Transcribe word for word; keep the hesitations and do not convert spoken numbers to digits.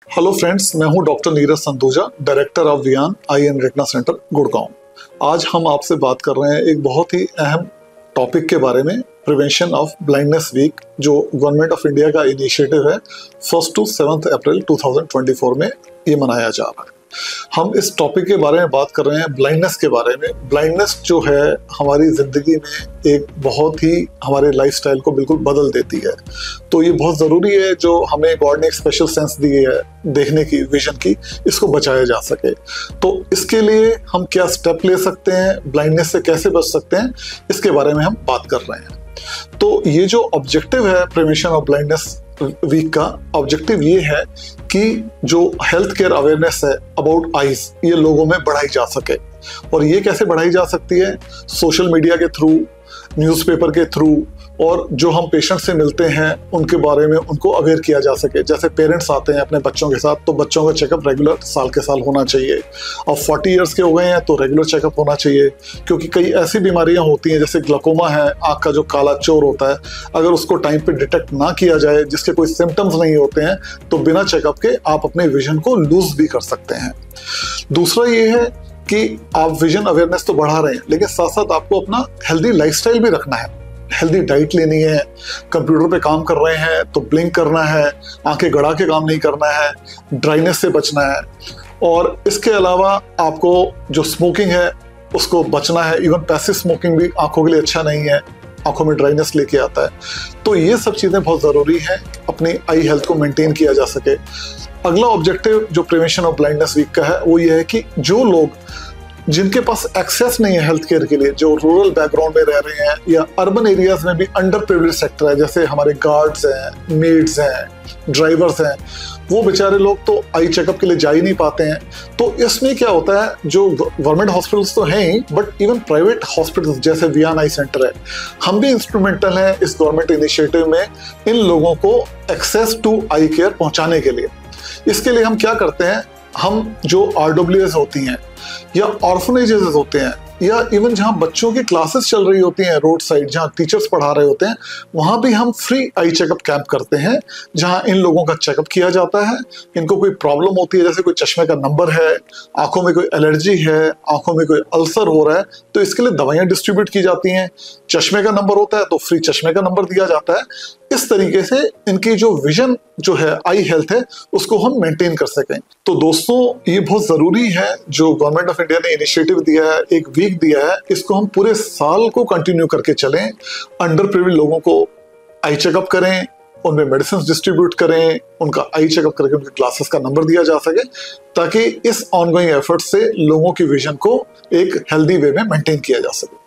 Hello friends, मैं हूं doctor Neeraj Sandhuja, director of Vian eye and retina centre Gurgaon. आज हम आपसे बात कर रहे हैं एक बहुत ही अहम टॉपिक के बारे में, प्रिवेंशन ऑफ ब्लाइंडनेस वीक, जो गवर्नमेंट ऑफ इंडिया का इनिशिएटिव है। फर्स्ट टू सेवन्थ अप्रैल दो हज़ार चौबीस में ये मनाया जा रहा है। हम इस टॉपिक के बारे में बात कर रहे हैं, ब्लाइंडनेस के बारे में। ब्लाइंडनेस जो है हमारी ज़िंदगी में एक बहुत ही हमारे लाइफस्टाइल को बिल्कुल बदल देती है। तो ये बहुत ज़रूरी है, जो हमें गॉड ने एक स्पेशल सेंस दी है देखने की, विजन की, इसको बचाया जा सके। तो इसके लिए हम क्या स्टेप ले सकते हैं, ब्लाइंडनेस से कैसे बच सकते हैं, इसके बारे में हम बात कर रहे हैं। तो ये जो ऑब्जेक्टिव है प्रिवेंशन ऑफ ब्लाइंडनेस वीक का, ऑब्जेक्टिव ये है कि जो हेल्थ केयर अवेयरनेस है अबाउट आईज, ये लोगों में बढ़ाई जा सके। और ये कैसे बढ़ाई जा सकती है? सोशल मीडिया के थ्रू, न्यूज़पेपर के थ्रू, और जो हम पेशेंट से मिलते हैं उनके बारे में उनको अवेयर किया जा सके। जैसे पेरेंट्स आते हैं अपने बच्चों के साथ, तो बच्चों का चेकअप रेगुलर साल के साल होना चाहिए। अब चालीस इयर्स के हो गए हैं तो रेगुलर चेकअप होना चाहिए, क्योंकि कई ऐसी बीमारियां होती हैं जैसे ग्लाकोमा है, आँख का जो काला चोर होता है, अगर उसको टाइम पे डिटेक्ट ना किया जाए, जिसके कोई सिम्टम्स नहीं होते हैं, तो बिना चेकअप के आप अपने विजन को लूज भी कर सकते हैं। दूसरा ये है कि आप विजन अवेयरनेस तो बढ़ा रहे हैं, लेकिन साथ साथ आपको अपना हेल्दी लाइफस्टाइल भी रखना है। हेल्दी डाइट लेनी है, कंप्यूटर पे काम कर रहे हैं तो ब्लिंक करना है, आंखें गड़ा के काम नहीं करना है, ड्राइनेस से बचना है। और इसके अलावा आपको जो स्मोकिंग है उसको बचना है। इवन पैसिव स्मोकिंग भी आंखों के लिए अच्छा नहीं है, आंखों में ड्राइनेस लेके आता है। तो ये सब चीज़ें बहुत ज़रूरी है, अपनी आई हेल्थ को मेंटेन किया जा सके। अगला ऑब्जेक्टिव जो प्रिवेंशन ऑफ ब्लाइंडनेस वीक का है वो ये है कि जो लोग जिनके पास एक्सेस नहीं है हेल्थ केयर के लिए, जो रूरल बैकग्राउंड में रह रहे हैं या अर्बन एरियाज में भी अंडर प्रिविलेज सेक्टर है, जैसे हमारे गार्ड्स हैं, मेड्स हैं, ड्राइवर्स हैं, वो बेचारे लोग तो आई चेकअप के लिए जा ही नहीं पाते हैं। तो इसमें क्या होता है, जो गवर्नमेंट हॉस्पिटल्स तो हैं ही, बट इवन प्राइवेट हॉस्पिटल्स जैसे वियान आई सेंटर है, हम भी इंस्ट्रूमेंटल हैं इस गवर्नमेंट इनिशिएटिव में इन लोगों को एक्सेस टू आई केयर पहुंचाने के लिए। इसके लिए हम क्या करते हैं, हम जो आर डब्ल्यू एस होती हैं या ऑर्फनेजेस होते हैं, या इवन जहां बच्चों की क्लासेस चल रही होती हैं रोड साइड, जहां टीचर्स पढ़ा रहे होते हैं, वहां भी हम फ्री आई चेकअप कैंप करते हैं, जहां इन लोगों का चेकअप किया जाता है। इनको कोई प्रॉब्लम होती है, जैसे कोई चश्मे का नंबर है, आंखों में कोई एलर्जी है, आंखों में कोई अल्सर हो रहा है, तो इसके लिए दवाइयां डिस्ट्रीब्यूट की जाती हैं। चश्मे का नंबर होता है तो फ्री चश्मे का नंबर दिया जाता है। इस तरीके से इनकी जो विजन जो है, आई हेल्थ है, उसको हम मेंटेन कर सकें। तो दोस्तों, ये बहुत ज़रूरी है जो गवर्नमेंट ऑफ इंडिया ने इनिशिएटिव दिया है, एक वीक दिया है, इसको हम पूरे साल को कंटिन्यू करके चलें। अंडर प्रिविलेज लोगों को आई चेकअप करें, उनमें मेडिसिन डिस्ट्रीब्यूट करें, उनका आई चेकअप करके उनके क्लासेस का नंबर दिया जा सके, ताकि इस ऑनगोइंग एफर्ट से लोगों की विजन को एक हेल्दी वे में मेंटेन किया जा सके।